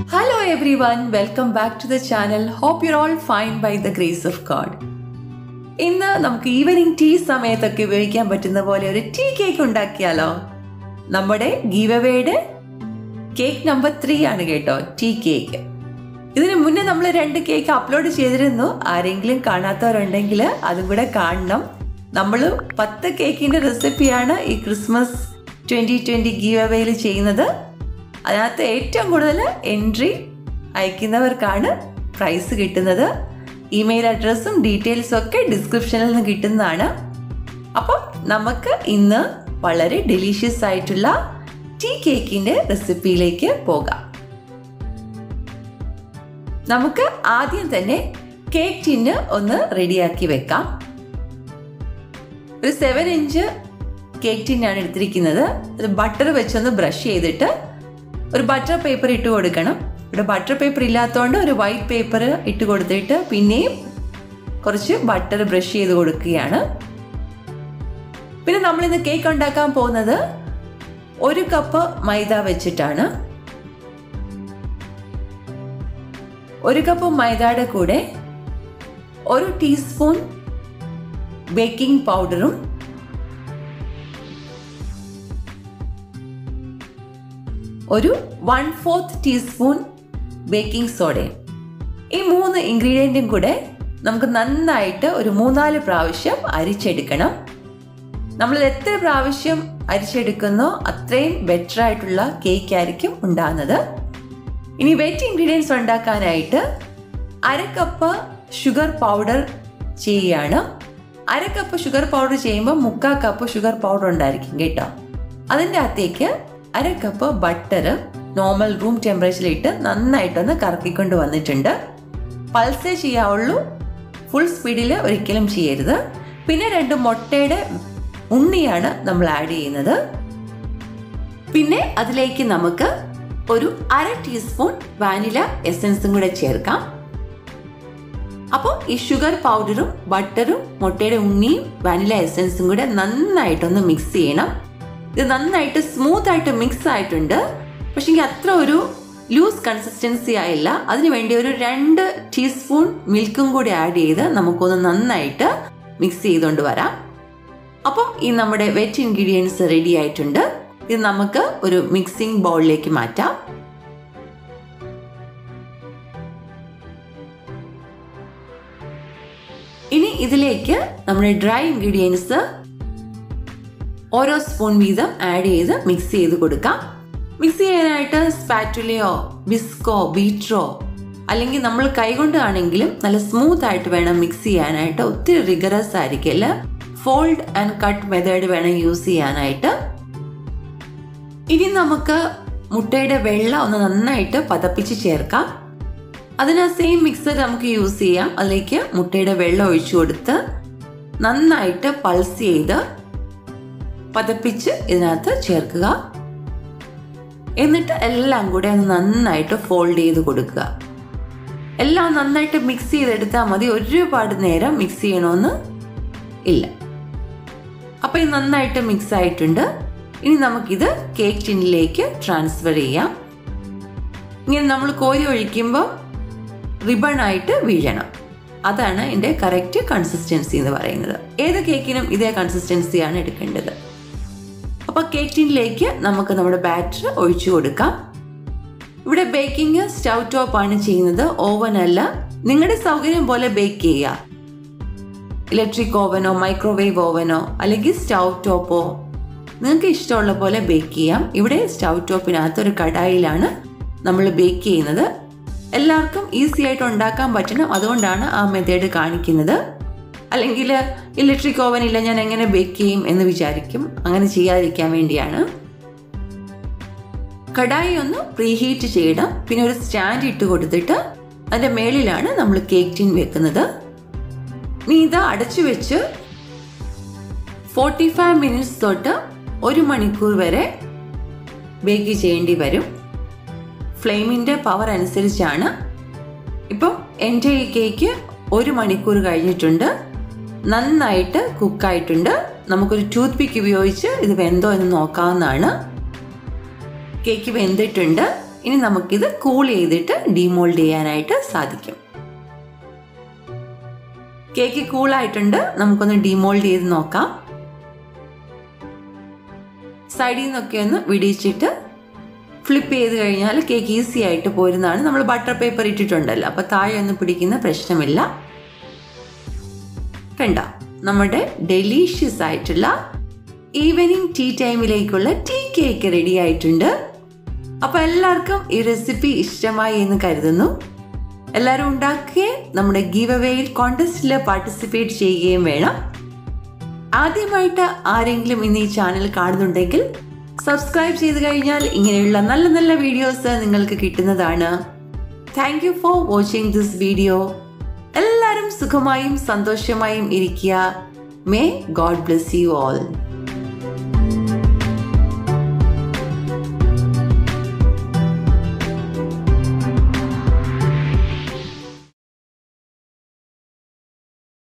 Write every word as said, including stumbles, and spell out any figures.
Hello everyone, welcome back to the channel. Hope you're all fine by the grace of God. ഇന്ന് നമുക്ക് evening tea സമയത്തൊക്കെ ഉപയോഗിക്കാൻ പറ്റുന്ന പോലെ ഒരു ടീ കേക്ക് ഉണ്ടാക്കിയാലോ? നമ്മുടെ ഗീവ് അവേയുടെ കേക്ക് നമ്പർ ത്രീ ആണ് കേട്ടോ, ടീ കേക്ക്. ഇതിന് മുന്നേ നമ്മൾ രണ്ട് കേക്ക് അപ്ലോഡ് ചെയ്തിരുന്നു. ആരെങ്കിലും കാണാത്തവരുണ്ടെങ്കിൽ അതും കൂടെ കാണണം. നമ്മൾ പത്ത് കേക്കിന്റെ റെസിപ്പിയാണ് ഈ ക്രിസ്മസ് ട്വന്റി ട്വന്റി ഗീവ് അവേയിൽ ചെയ്യുന്നത്. അതിനകത്ത് ഏറ്റവും കൂടുതൽ എൻട്രി അയക്കുന്നവർക്കാണ് പ്രൈസ് കിട്ടുന്നത്. ഇമെയിൽ അഡ്രസ്സും ഡീറ്റെയിൽസും ഒക്കെ ഡിസ്ക്രിപ്ഷനിൽ നിന്ന് കിട്ടുന്നതാണ്. അപ്പം നമുക്ക് ഇന്ന് വളരെ ഡെലീഷ്യസ് ആയിട്ടുള്ള ടീ കേക്കിൻ്റെ റെസിപ്പിയിലേക്ക് പോകാം. നമുക്ക് ആദ്യം തന്നെ കേക്ക് ടിന്ന് ഒന്ന് റെഡിയാക്കി വെക്കാം. ഒരു സെവൻ ഇഞ്ച് കേക്ക് ടിന്നാണ് എടുത്തിരിക്കുന്നത്. അത് ബട്ടർ വെച്ചൊന്ന് ബ്രഷ് ചെയ്തിട്ട് ഒരു ബട്ടർ പേപ്പർ ഇട്ട് കൊടുക്കണം. ഇവിടെ ബട്ടർ പേപ്പർ ഇല്ലാത്തതുകൊണ്ട് ഒരു വൈറ്റ് പേപ്പർ ഇട്ട് കൊടുത്തിട്ട് പിന്നെയും കുറച്ച് ബട്ടർ ബ്രഷ് ചെയ്ത് കൊടുക്കുകയാണ്. പിന്നെ നമ്മളിന്ന് കേക്ക് ഉണ്ടാക്കാൻ പോകുന്നത് ഒരു കപ്പ് മൈദ വെച്ചിട്ടാണ്. ഒരു കപ്പ് മൈദയുടെ കൂടെ ഒരു ടീസ്പൂൺ ബേക്കിംഗ് പൗഡറും ഒരു വൺ ഫോർത്ത് ടീസ്പൂൺ ബേക്കിംഗ് സോഡയും, ഈ മൂന്ന് ഇൻഗ്രീഡിയൻറ്റും കൂടെ നമുക്ക് നന്നായിട്ട് ഒരു മൂന്നാല് പ്രാവശ്യം അരിച്ചെടുക്കണം. നമ്മൾ എത്ര പ്രാവശ്യം അരിച്ചെടുക്കുന്നോ അത്രയും ബെറ്റർ ആയിട്ടുള്ള കേക്ക് ആയിരിക്കും ഉണ്ടാകുന്നത്. ഇനി വെറ്റ് ഇൻഗ്രീഡിയൻസ് ഉണ്ടാക്കാനായിട്ട് അര കപ്പ് ഷുഗർ പൗഡർ ചെയ്യുകയാണ്. അര കപ്പ് ഷുഗർ പൗഡർ ചെയ്യുമ്പോൾ മുക്കാൽ കപ്പ് ഷുഗർ പൗഡർ ഉണ്ടായിരിക്കും കേട്ടോ. അതിൻ്റെ അകത്തേക്ക് അര കപ്പ് ബട്ടർ നോർമൽ റൂം ടെമ്പറേച്ചറിലിട്ട് നന്നായിട്ടൊന്ന് കറക്കിക്കൊണ്ട് വന്നിട്ടുണ്ട്. പൾസേ ചെയ്യാവുള്ളൂ, ഫുൾ സ്പീഡിൽ ഒരിക്കലും ചെയ്യരുത്. പിന്നെ രണ്ട് മുട്ടയുടെ ഉണ്ണിയാണ് നമ്മൾ ആഡ് ചെയ്യുന്നത്. പിന്നെ അതിലേക്ക് നമുക്ക് ഒരു അര ടീസ്പൂൺ വാനില എസൻസും കൂടെ ചേർക്കാം. അപ്പോൾ ഈ ഷുഗർ പൗഡറും ബട്ടറും മുട്ടയുടെ ഉണ്ണിയും വാനില എസൻസും കൂടെ നന്നായിട്ടൊന്ന് മിക്സ് ചെയ്യണം. ഇത് നന്നായിട്ട് സ്മൂത്ത് ആയിട്ട് മിക്സ് ആയിട്ടുണ്ട്, പക്ഷേ അത്ര ഒരു ലൂസ് കൺസിസ്റ്റൻസി ആയില്ല. അതിനുവേണ്ടി ഒരു രണ്ട് ടീസ്പൂൺ മിൽക്കും കൂടി ആഡ് ചെയ്ത് നമുക്കൊന്ന് നന്നായിട്ട് മിക്സ് ചെയ്തുകൊണ്ട് വരാം. അപ്പം ഈ നമ്മുടെ വെറ്റ് ഇൻഗ്രീഡിയൻസ് റെഡി ആയിട്ടുണ്ട്. ഇത് നമുക്ക് ഒരു മിക്സിംഗ് ബൗളിലേക്ക് മാറ്റാം. ഇനി ഇതിലേക്ക് നമ്മുടെ ഡ്രൈ ഇൻഗ്രീഡിയൻസ് ഓരോ സ്പൂൺ വീതം ആഡ് ചെയ്ത് മിക്സ് ചെയ്ത് കൊടുക്കാം. മിക്സ് ചെയ്യാനായിട്ട് സ്പാറ്റുലയോ വിസ്കോ ബീറ്ററോ അല്ലെങ്കിൽ നമ്മൾ കൈകൊണ്ട് ആണെങ്കിലും നല്ല സ്മൂത്ത് ആയിട്ട് വേണം മിക്സ് ചെയ്യാനായിട്ട്. ഒത്തിരി റിഗറസ് ആയിരിക്കില്ല. ഫോൾഡ് ആൻഡ് കട്ട് മെത്തേഡ് വേണം യൂസ് ചെയ്യാനായിട്ട്. ഇനി നമുക്ക് മുട്ടയുടെ വെള്ള ഒന്ന് നന്നായിട്ട് പതപ്പിച്ച് ചേർക്കാം. അതിന് സെയിം മിക്സർ നമുക്ക് യൂസ് ചെയ്യാം. അതിലേക്ക് മുട്ടയുടെ വെള്ളം ഒഴിച്ചു കൊടുത്ത് നന്നായിട്ട് പൾസ് ചെയ്ത് പതപ്പിച്ച് ഇതിനകത്ത് ചേർക്കുക. എന്നിട്ട് എല്ലാം കൂടെ ഒന്ന് നന്നായിട്ട് ഫോൾഡ് ചെയ്ത് കൊടുക്കുക. എല്ലാം നന്നായിട്ട് മിക്സ് ചെയ്തെടുത്താൽ മതി. ഒരുപാട് നേരം മിക്സ് ചെയ്യണമെന്ന് ഇല്ല. അപ്പം ഇത് നന്നായിട്ട് മിക്സ് ആയിട്ടുണ്ട്. ഇനി നമുക്കിത് കേക്ക് ടിന്നിലേക്ക് ട്രാൻസ്ഫർ ചെയ്യാം. ഇങ്ങനെ നമ്മൾ കോരി ഒഴിക്കുമ്പോൾ റിബൺ ആയിട്ട് വീഴണം. അതാണ് ഇതിൻ്റെ കറക്റ്റ് കൺസിസ്റ്റൻസി എന്ന് പറയുന്നത്. ഏത് കേക്കിനും ഇതേ കൺസിസ്റ്റൻസിയാണ് എടുക്കേണ്ടത്. അപ്പോൾ കേക്ക് ടിന്നിലേക്ക് നമുക്ക് നമ്മുടെ ബാറ്റർ ഒഴിച്ചു കൊടുക്കാം. ഇവിടെ ബേക്കിംഗ് സ്റ്റൗ ടോപ്പാണ് ചെയ്യുന്നത്, ഓവൻ അല്ല. നിങ്ങളുടെ സൗകര്യം പോലെ ബേക്ക് ചെയ്യുക. ഇലക്ട്രിക് ഓവനോ മൈക്രോവേവ് ഓവനോ അല്ലെങ്കിൽ സ്റ്റൗ ടോപ്പോ നിങ്ങൾക്ക് ഇഷ്ടമുള്ള പോലെ ബേക്ക് ചെയ്യാം. ഇവിടെ സ്റ്റൗ ടോപ്പിനകത്ത് ഒരു കടായിലാണ് നമ്മൾ ബേക്ക് ചെയ്യുന്നത്. എല്ലാവർക്കും ഈസി ആയിട്ട് ഉണ്ടാക്കാൻ പറ്റണം, അതുകൊണ്ടാണ് ആ മെത്തേഡ് കാണിക്കുന്നത്. അല്ലെങ്കിൽ ഇലക്ട്രിക് ഓവൻ ഇല്ല, ഞാൻ എങ്ങനെ ബേക്ക് ചെയ്യും എന്ന് വിചാരിക്കും. അങ്ങനെ ചെയ്യാതിരിക്കാൻ വേണ്ടിയാണ്. കടായി ഒന്ന് പ്രീഹീറ്റ് ചെയ്യണം. പിന്നെ ഒരു സ്റ്റാൻഡ് ഇട്ട് കൊടുത്തിട്ട് അതിൻ്റെ മേളിലാണ് നമ്മൾ കേക്ക് ടിൻ വെക്കുന്നത്. ഇനി ഇത് അടച്ചു വെച്ച് ഫോർട്ടി ഫൈവ് മിനിറ്റ്സ് തൊട്ട് ഒരു മണിക്കൂർ വരെ ബേക്ക് ചെയ്യേണ്ടി വരും. ഫ്ലെയിമിൻ്റെ പവർ അനുസരിച്ചാണ്. ഇപ്പം എൻ്റെ ഈ കേക്ക് ഒരു മണിക്കൂർ കഴിഞ്ഞിട്ടുണ്ട്. നന്നായിട്ട് കുക്കായിട്ടുണ്ട്. നമുക്കൊരു ടൂത്ത് പിക്ക് ഉപയോഗിച്ച് ഇത് വെന്തോ എന്ന് നോക്കാവുന്നതാണ്. കേക്ക് വെന്തിട്ടുണ്ട്. ഇനി നമുക്കിത് കൂൾ ചെയ്തിട്ട് ഡീമോൾഡ് ചെയ്യാനായിട്ട് സാധിക്കും. കേക്ക് കൂളായിട്ടുണ്ട്, നമുക്കൊന്ന് ഡീമോൾഡ് ചെയ്ത് നോക്കാം. സൈഡിൽ നിന്നൊക്കെ ഒന്ന് വിടിച്ചിട്ട് ഫ്ലിപ്പ് ചെയ്ത് കഴിഞ്ഞാൽ കേക്ക് ഈസി ആയിട്ട് പോരുന്നതാണ്. നമ്മൾ ബട്ടർ പേപ്പർ ഇട്ടിട്ടുണ്ടല്ലോ, അപ്പോൾ താഴെ ഒന്നും പിടിക്കുന്ന പ്രശ്നമില്ല. കണ്ട, നമ്മുടെ ഡെലീഷ്യസ് ആയിട്ടുള്ള ഈവനിങ് ടീ ടൈമിലേക്കുള്ള ടീ കേക്ക് റെഡി ആയിട്ടുണ്ട്. അപ്പോൾ എല്ലാവർക്കും ഈ റെസിപ്പി ഇഷ്ടമായി എന്ന് കരുതുന്നു. എല്ലാവരും ഉണ്ടാക്കുകയും നമ്മുടെ ഗീവ് അവേയിൽ കോൺടെസ്റ്റിൽ പാർട്ടിസിപ്പേറ്റ് ചെയ്യുകയും വേണം. ആദ്യമായിട്ട് ആരെങ്കിലും ഇന്ന് ഈ ചാനൽ കാണുന്നുണ്ടെങ്കിൽ സബ്സ്ക്രൈബ് ചെയ്ത് കഴിഞ്ഞാൽ ഇങ്ങനെയുള്ള നല്ല നല്ല വീഡിയോസ് നിങ്ങൾക്ക് കിട്ടുന്നതാണ്. Thank you for watching this video. എല്ലാവരും സുഖമായും സന്തോഷമായും ഇരിക്കുക. May God bless you all.